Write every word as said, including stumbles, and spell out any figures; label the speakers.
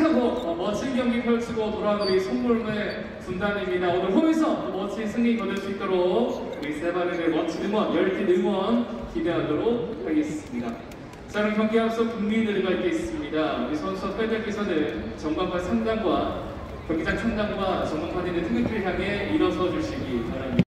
Speaker 1: 계속해서 뭐 어, 멋진 경기 펼치고 돌아온 우리 송골매 군단입니다. 오늘 홈에서 멋진 승리 거둘 수 있도록 우리 세바르의 멋진 응원, 열띤 응원 기대하도록 하겠습니다. 자, 그럼 경기 앞서 국민을 밝겠습니다. 우리 선수 팬들께서는 전광판 상단과 경기장 창단과 전광판에 있는 태극기를 향해 일어서 주시기 바랍니다.